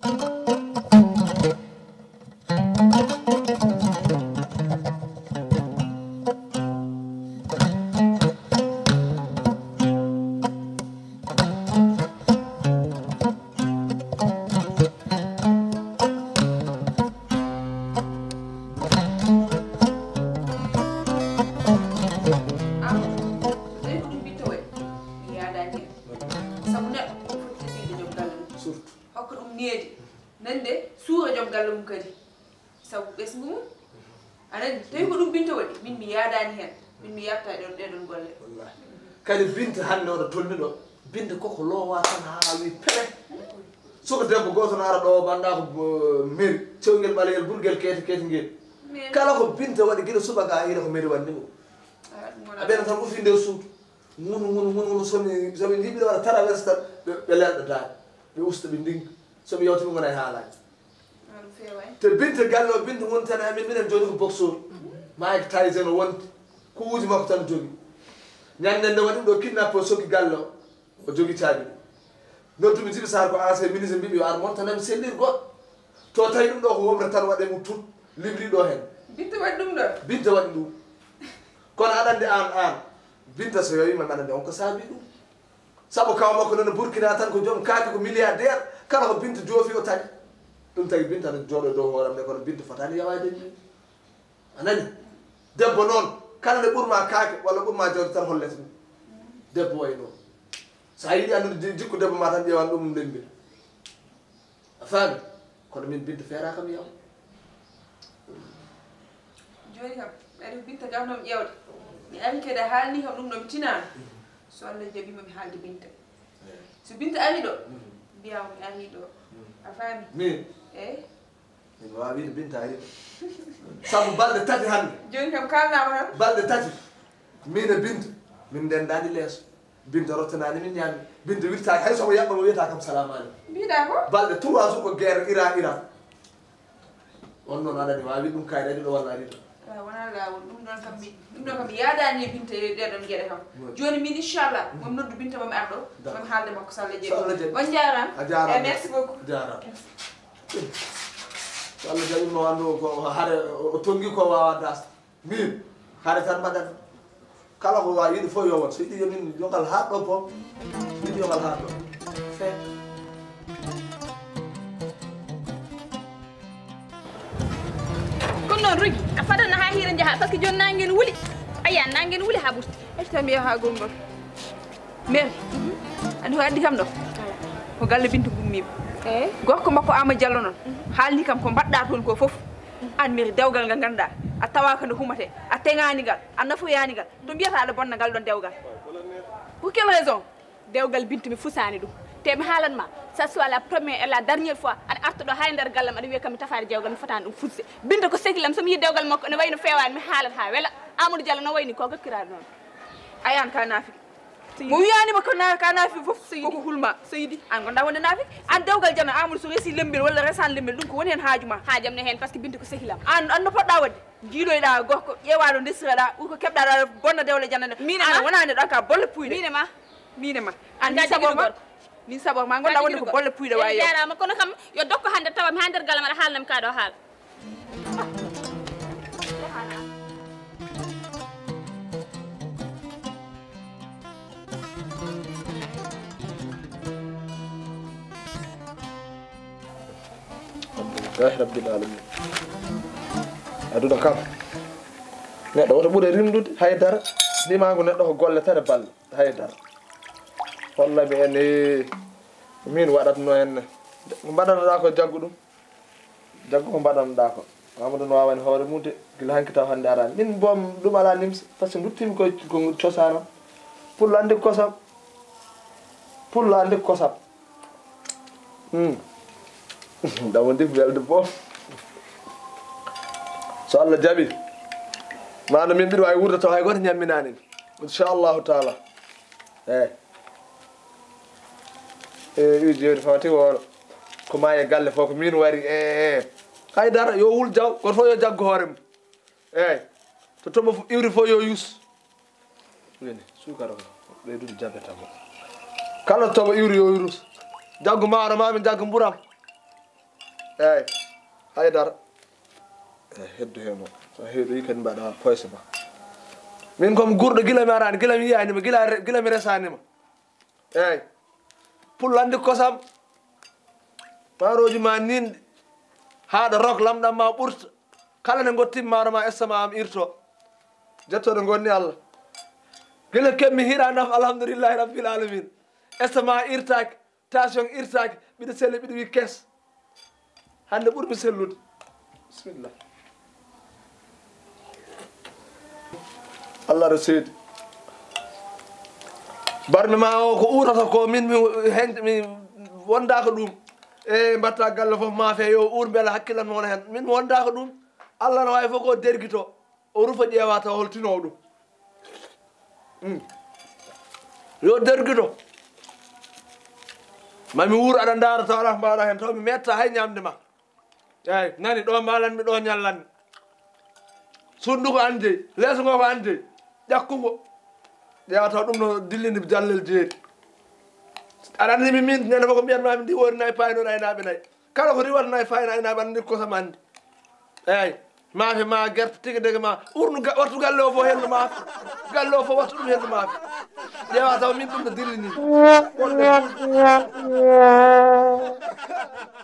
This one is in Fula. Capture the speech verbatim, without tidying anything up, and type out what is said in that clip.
kadi binta hande oɗo tolni ɗo binta koko lowa tan ha wi pere soko debbo goto no ara ɗo banda ko mairie cewgel ɓaleyel ɓurguel kete kete ngel kala ko binta waɗi guiɗo subaka ha hiira ko mairie wandimo aɓena tan ufi nder suudu ngunu ngunu ngunu ngunu somi somi jiɓiɗo waɗa traverse tan ɓe leɗɗo daade ɓe usta ɓe ndinga somi yewtimi gona e haalaji te binta galle o binta woni tan amin minen joni ko boxeur Mike Tyson o wonti ko wuuji makko tan jogui ñande nde waɗi ɗum ɗo kidnappe o sogui galle o o jogui caabi noddumi Djiby Sarr ko ancien ministre mbiɓi yo ar montanami sellir goɗɗo to tawi ɗum ɗo ko womre tan waɗe mum tun libri ɗo hen binta waɗi ɗum ɗo binta waɗi ɗum kono aɗa andi an an binta so yowima aɗa andi on ko saabi ɗum saabu kaw makko nono Burkina tan ko joom kaake ko milliardaire kala ko binta joofi o taƴi ɗum tagi binta no jooɗo dow hooram nde kono binta fotani yawade ni anani debbo noon kala nde ɓurma kaake walla ɓurma jawdi tan hollete ɗum debbo way noon sa yiɗi andude jikku debbo ma tan ƴewan ɗum ndembil a faami kono min binta feera kam yaw joni kam ɓayde binta gawnomi ƴewde mi ari kede haalni kam ɗum ɗo mi tinano so Allah jaɓima mi haalde binta so binta ari ɗo mbiyama mi ari ɗo a faami min eyi min wawa wiide binta ari saabu balɗe tati hannde joni kam kalnama tan balɗe tati min e binta min ndendani leeso binta rottanani min ñaami binta wirtaki hay somo yaɓɓama wiyata kam salamu aleykum mbiɗa ko balɗe trois jours ko guerre iran iran on noon aɗani wawi ɗum kayre aɗi ɗo walla ari ɗo wona lawol ɗum ɗon kam mi ɗum ɗon kam mi yaadani e binta ɗeɗon gueɗe kam joni min inchallah momi noddu binta mami ar ɗo mami haalde makko so Allah jaɓi on jarama a jarama e merci beaucoup jarama so Allah jaɓimo wandu ko haare o tonggui ko wawa dasde min haare tan mbaɗat kala ko wawi yiɗi fof yowon so yiɗi yomin yogal haɗɗo pom yiɗi yogal haɗɗo fe kono noon Rougui a fatana ha hiira jaaha par ce que joni nanguel wuuli aya nanguel wuuli ha ɓurti eti tan mbiya ha gongol mairie andi ko addi kam ɗo ko galle binta gummima eyyi gorko makko Amadou Diallo noon haalni kam ko mbaɗɗa toon ko foof an mairie dewgal ngal ganduɗa a tawaka nde humate a teganigal a nafoyanigal to mbiyata aɗa bonna ngal ɗon dewgal pour quelle raison dewgal bintu mi fusani ɗum te mi haalanma ça soit la première et la dernière fois aɗa arta ɗo hay nder gallam aɗa wiya kam mi tafade dewgal mi fotani ɗum fusse binta ko sehilam somi yi dewgal makko ne wayno fewani mi haalat ha weela Amadou Diallo no wayni ko gakkiraɗo noon ayan ka naafi mo wiyanima ko na ka naafi foof koko hulma seydi an gonda wonde naafi an dewgal jana Amadou so resi lembel walla resan lembel ɗum ko woni hen haajuma haajam ne hen par ce que binta ko sehilam an an no poɗɗa wadde jiiloyɗa gorko ƴewaɗo ndesiraɗa ko keɓɗaɗa bonna dewle jana nde an wonani ɗo ka bolle puyɗe minema minema an ni saborma min sabor ma gonda wonde ko bolle puyɗe wawi jarama kono kam yo dokko hande tawa mi ha nder galam aɗa haalnami ka ɗo haala alhamdulillahi rabbil alamin aduna kam neɗɗo woto ɓuure rimdude haydara ndimago neɗɗo ko golle tan e balle haydara hollami ene min waɗatno henne ko mbaɗanoɗa ko jaggu ɗum jaggu ko mbaɗanoɗa ko Amadou no wawani hoore mum de gila hanki taw hannde arani min bom ɗum ala nimsa par ce que duttimi ko ko cosanam pullo andi kosam pullo andi kosam damo ndig welde boom so Allah jaɓi mano min mbiɗa wawi wurde taw hay goto ñamminani inchallahu taala eyyi e jewdi fawti wooro ko ma e galle fof ko min wari e haydara yo wul jaw goto fof yo jaggo hoore mum eyyi to tomo iwri fof yo yus wini sukara o ɓeydude jabetamo kala tomo iwri yo yurus jaggo maaro mami jaggo mburam eyyi haydara eyyi heddu hen o so heeɗoyi kadi mbaɗa poyse ma min comme gurɗo gila mi arani gila mi yiyanima gila gila mi resanima eyyi pullandi kosam maaroji ma ninde haɗa rok lamɗam ma ɓurta kala nde gottima maaro ma estama am irto jettoɗo gonni Allah gila kemmi hiira naf alhamdoulillahi rabbil alamin estama irtaki tension irtaki mbiɗa selli mbiɗa wi kes hande ɓurmi sellude bisimillah Allah ɗo seedi barmi ma o ko urata ko min mi hen mi wondaka ɗum e mbatta galle foof maafe yo ur beela hakkillam wona hen min wondaka ɗum Allah no wawi fof ko derguito o rufa ƴeewa taw holtinowo ɗum yo derguito mami wuur aɗa daara taw ala ko mbawɗa hen taw mi metta hay ñamde ma eyyi nani ɗo mbalanmi ɗo ñallanmi sundu ko ande leeso ngo ko ande ƴakkugo ƴeewa taw ɗum no dillinde jallel jeeri aɗa andi mi min ñande fof ko mbiyatmami ndi wori nayi payno aynaɓe nayyi kala ko riwata nayi fayno aynaɓe andi kosam andi eyyi maafe ma guerte tigui dege ma urnu wattu galle o fof henno maafe galle o fof wattu ɗum henno maafe ƴeewa taw min ɗum no dillini